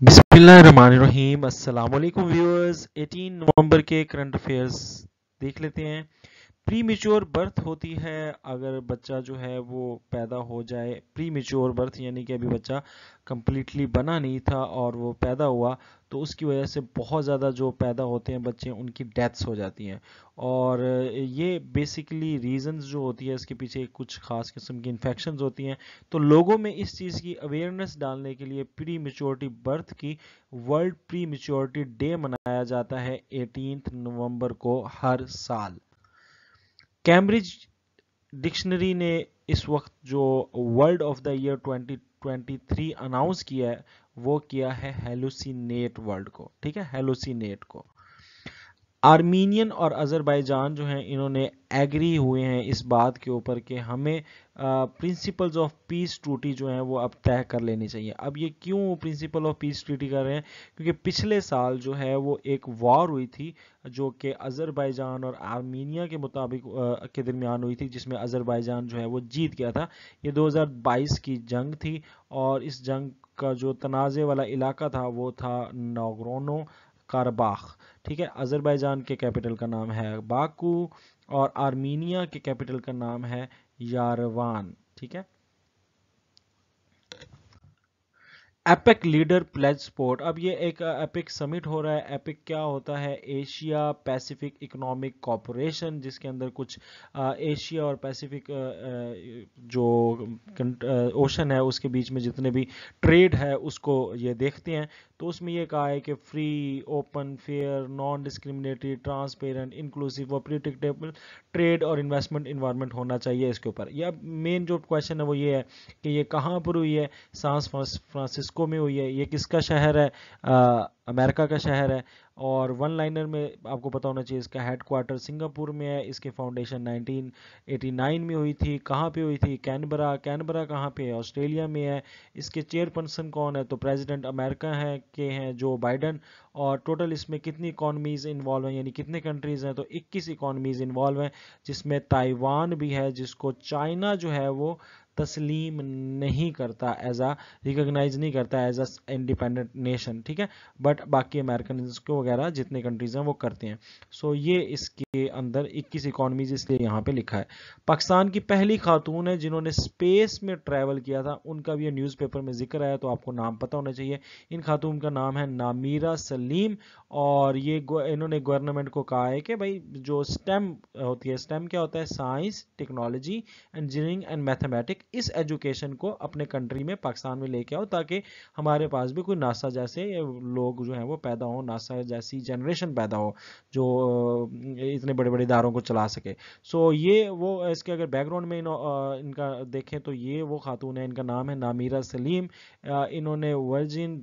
बिस्मिल्लाहिर्रहमानिर्रहीम। अस्सलाम वालेकुम व्यूअर्स। 18 नवंबर के करंट अफेयर्स देख लेते हैं। प्री मेच्योर बर्थ होती है अगर बच्चा जो है वो पैदा हो जाए। प्री मेच्योर बर्थ यानी कि अभी बच्चा कम्प्लीटली बना नहीं था और वो पैदा हुआ, तो उसकी वजह से बहुत ज़्यादा जो पैदा होते हैं बच्चे उनकी डेथ्स हो जाती हैं। और ये बेसिकली रीजंस जो होती है इसके पीछे कुछ खास किस्म की इन्फेक्शंस होती हैं। तो लोगों में इस चीज़ की अवेयरनेस डालने के लिए प्री मेच्योरिटी बर्थ की वर्ल्ड प्री मेच्योरिटी डे मनाया जाता है 18 नवंबर को हर साल। कैम्ब्रिज डिक्शनरी ने इस वक्त जो word of the year 2023 announce किया है वो किया है हेलुसिनेट वर्ड को। ठीक है, हेलुसिनेट को। आर्मीनियन और अजरबैजान जो हैं इन्होंने एग्री हुए हैं इस बात के ऊपर कि हमें प्रिंसिपल्स ऑफ पीस ट्रूटी जो हैं वो अब तय कर लेनी चाहिए। अब ये क्यों प्रिंसिपल ऑफ पीस ट्रूटी कर रहे हैं? क्योंकि पिछले साल जो है वो एक वॉर हुई थी जो कि अजरबैजान और आर्मीनिया के मुताबिक के दरमियान हुई थी, जिसमें अजरबैजान जो है वो जीत गया था। ये 2022 की जंग थी और इस जंग का जो तनाज़े वाला इलाका था वो था नागोर्नो कराबाख। ठीक है, अजरबैजान के कैपिटल का नाम है बाकू और आर्मीनिया के कैपिटल का नाम है यारवान। ठीक है। Epic leader plays sport. अब ये एक एपिक समिट हो रहा है। एपिक क्या होता है? एशिया पैसिफिक इकोनॉमिक कॉरपोरेशन, जिसके अंदर कुछ एशिया और पैसिफिक जो ओशन है उसके बीच में जितने भी ट्रेड है उसको ये देखते हैं। तो उसमें ये कहा है कि free, open, fair, non discriminatory, transparent, inclusive और प्रिडिक्टेबल ट्रेड और इन्वेस्टमेंट इन्वायरमेंट होना चाहिए इसके ऊपर। यह मेन जो क्वेश्चन है वो ये है कि ये कहाँ पर हुई है? सांस फ्रांसिस्को में हुई है। ये किसका शहर है? अमेरिका का शहर है। और वन लाइनर में आपको पता होना चाहिए इसका हेडक्वार्टर सिंगापुर में है। इसके फाउंडेशन 1989 में हुई थी। कहाँ पे हुई थी? कैनबरा। कैनबरा कहाँ पे है? ऑस्ट्रेलिया में है। इसके चेयरपर्सन कौन है? तो प्रेसिडेंट अमेरिका है के हैं जो बाइडन। और टोटल इसमें कितनी इकॉनमीज इन्वॉल्व हैं, यानी कितने कंट्रीज हैं? तो 21 इकॉनमीज इन्वॉल्व हैं, जिसमें ताइवान भी है जिसको चाइना जो है वो तस्लीम नहीं करता, एज आ रिकॉग्नाइज नहीं करता एज अ इंडिपेंडेंट नेशन। ठीक है, बट बाकी अमेरिकन को वगैरह जितने कंट्रीज हैं वो करते हैं। सो ये इसके अंदर 21 इकॉनमीज इसलिए यहाँ पे लिखा है। पाकिस्तान की पहली खातून है जिन्होंने स्पेस में ट्रैवल किया था, उनका भी न्यूज़पेपर में जिक्र आया तो आपको नाम पता होना चाहिए। इन खातून का नाम है नामीरा सलीम। और ये इन्होंने गवर्नमेंट को कहा है कि भाई जो स्टेम होती है, स्टेम क्या होता है? Science, technology, engineering and mathematics, इस एजुकेशन को अपने कंट्री में, पाकिस्तान में लेके आओ ताकि हमारे पास भी कोई नासा जैसे लोग जो हैं वो पैदा हो, नासा जैसी जनरेशन पैदा हो जो इतने बड़े बड़े इदारों को चला सके। सो ये वो इसके अगर बैकग्राउंड में इनका देखें तो ये वो खातून है, इनका नाम है नामीरा सलीम। इन्होंने वर्जिन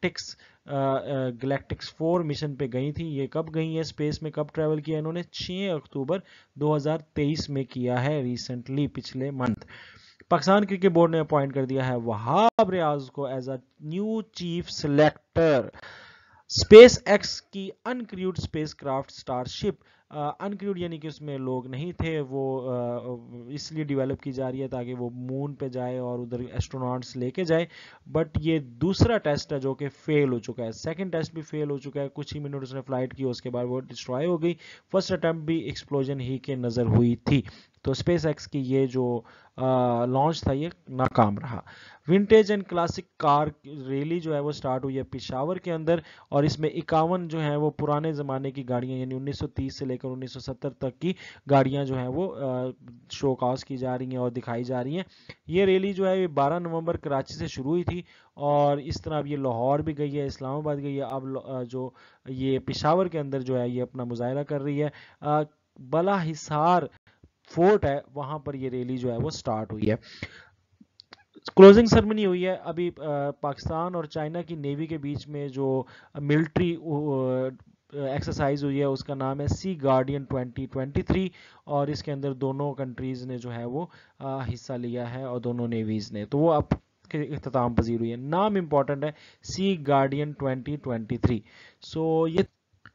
गैलेक्टिक्स 4 मिशन पे गई थी। ये कब गई है स्पेस में, कब ट्रैवल किया इन्होंने? 6 अक्टूबर 2023 में किया है, रिसेंटली, पिछले मंथ। पाकिस्तान क्रिकेट बोर्ड ने अपॉइंट कर दिया है वहाब रियाज को as a new chief selector. SpaceX की uncrewed spacecraft Starship, uncrewed यानी कि उसमें लोग नहीं थे, वो इसलिए डेवलप की जा रही है ताकि वो मून पे जाए और उधर एस्ट्रोनॉट्स लेके जाए। बट ये दूसरा टेस्ट है जो कि फेल हो चुका है। सेकंड टेस्ट भी फेल हो चुका है, कुछ ही मिनट उसने फ्लाइट की उसके बाद वो डिस्ट्रॉय हो गई। फर्स्ट अटैम्प्ट भी एक्सप्लोजन ही के नज़र हुई थी। तो स्पेस एक्स की ये जो लॉन्च था ये नाकाम रहा। Vintage and classic car rally जो है वो स्टार्ट हुई है पिशावर के अंदर, और इसमें 51 जो है वो पुराने ज़माने की गाड़ियाँ यानी 1930 से लेकर 1970 तक की गाड़ियाँ जो हैं वो शोकास की जा रही हैं और दिखाई जा रही हैं। ये रैली जो है ये 12 नवंबर कराची से शुरू हुई थी और इस तरह अब ये लाहौर भी गई है, इस्लामाबाद गई है, अब जो ये पिशावर के अंदर जो है ये अपना मुजाहरा कर रही है। बला हिसार फोर्ट है वहां पर ये रैली जो है वो स्टार्ट हुई है। क्लोजिंग सेरेमनी हुई है अभी। पाकिस्तान और चाइना की नेवी के बीच में जो मिलिट्री एक्सरसाइज हुई है उसका नाम है सी गार्डियन 2023, और इसके अंदर दोनों कंट्रीज ने जो है वो हिस्सा लिया है और दोनों नेवीज ने, तो वो अब के इख्तिताम पजीर हुई है। नाम इंपॉर्टेंट है, सी गार्डियन 2023। सो ये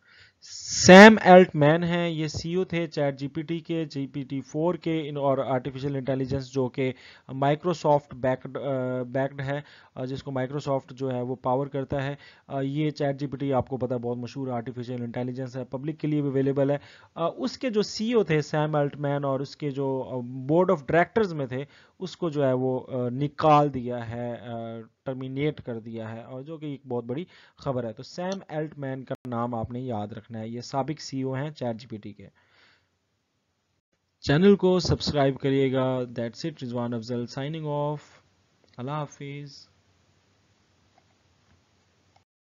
سیم ایلٹمین ہیں، یہ سی او تھے چیٹ جی پی ٹی کے، جی پی ٹی 4 کے اور آرٹیفیشیل انٹیلیجنس جو کہ مائکروسافٹ بیکڈ ہے، جس کو مائکروسافٹ جو ہے وہ پاور کرتا ہے۔ یہ چیٹ جی پی ٹی آپ کو پتا ہے بہت مشہور آرٹیفیشیل انٹیلیجنس ہے، پبلک کے لیے بھی اویلیبل ہے۔ اس کے جو سی او تھے سیم ایلٹمین اور اس کے جو بورڈ آف ڈائریکٹرز میں تھے، اس کو جو ہے وہ نکال دیا ہے، ٹرمینیٹ کر دیا ہے، اور جو کہ ایک بہت بڑی خبر ہے۔ تو سیم ایلٹ مین کا نام آپ نے یاد رکھنا ہے، یہ سابق سی او ہیں چیٹ جی پی ٹی کے۔ چینل کو سبسکرائب کریے گا۔ That's it, Rizwan Afzal signing off. اللہ حافظ۔